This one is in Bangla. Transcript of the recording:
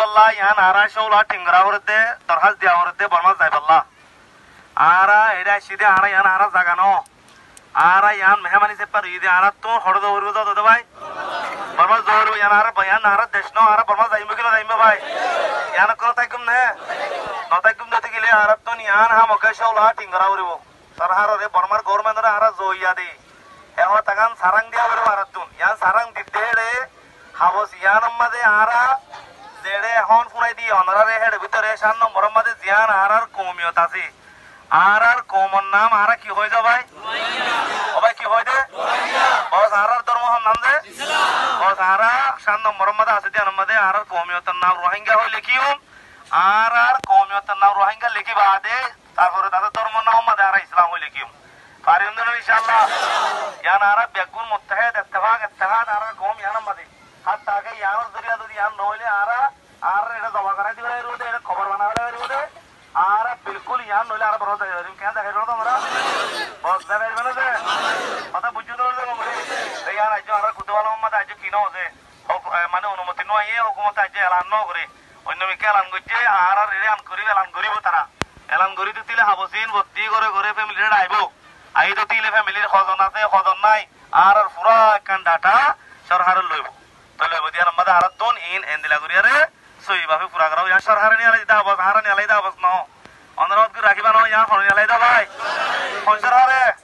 পাল্লা ইয়ান আরা শৌলা টিংরা হরতে দরহাজ দিয়া হরতে বর্মা যাই পাল্লা আরা এটা সিধে আরা ইয়ান আরা জাগানো আরা ইয়ান মেহমানি সে পার ইদে আরা তো হড়দ হরব দাও ভাই বর্মা জোর ইয়ান আরা দেশনো আরা বর্মা যাইমু কিলো যাইমু ভাই ইয়ান কোন তাইকুম না নতাইকুম নতে গেলে আরা তো ইয়ান হা মকে শৌলা টিংরা হরব সরহার রে বর্মার গভর্নমেন্ট আরা জইয়া দে এহ তাগান সারাং দিয়া হরব আরা তুন ইয়ান সারাং দিতে রে হাবস ইয়ান মাঝে আরা যেড়ে এখন শুনাই দি অনরারে হেড ভিতরে 7 নম্বরের মাঝে জিয়ান আরার কৌমিয়ত আছে আরার কৌমর নাম আরা কি হয়ে যা ভাই ভাই কি হয়ে দে বস আরার ধর্ম নাম দে বস আরা 7 নম্বরের মাঝে আছে দিয়ান মাঝে আরার কৌমিয়তের নাম রোহিঙ্গা হই লিখিউম আরার কৌমিয়তের নাম রোহিঙ্গা লিখি বাদে তারপরে তাদের ধর্ম নাম মাঝে আরা ইসলাম হই লিখিউম পারিম না ইনশাআল্লাহ ইয়ান আরা বেগুন মুত্তাহিদ ইত্তেফাক আরার কৌম ইয়ান মাঝে হাত আগে ইয়ার জরিয়া যদি ইয়ান নইলে আরা আর এটা জমা করাই দিবে রোদে এটা খবর বানাবে রোদে আর বিলকুল ইয়ান নইলে আর বড় দেয় কেন দেখাই রোদ আমরা বস দেখাই মানে যে কথা বুঝু তো রে মরে এই আর আজ আর কুতওয়ালা মোহাম্মদ আজ কি না হচ্ছে মানে অনুমতি নয় এই হুকুমত আজ এলান ন করে অন্য মিকে এলান করছে আর আর এলান করিব তারা এলান করি দিলে হাবসিন ভর্তি করে ঘরে ফ্যামিলির আইব আই তো তিলে ফ্যামিলির খজন আছে খজন নাই আর পুরা কান ডাটা সরকারের লইব তো লইব দিয়া আমাদের আর তোন ইন এন্দিলা করিয়ারে সই ভাবে পুরা করা ইয়া সরকারে নিয়ে আলাই দাও বস হারা নিয়ে আলাই দাও বস ন অনুরোধ করে রাখিবা ন ইয়া হন নিয়ে আলাই দাও ভাই কোন সরকারে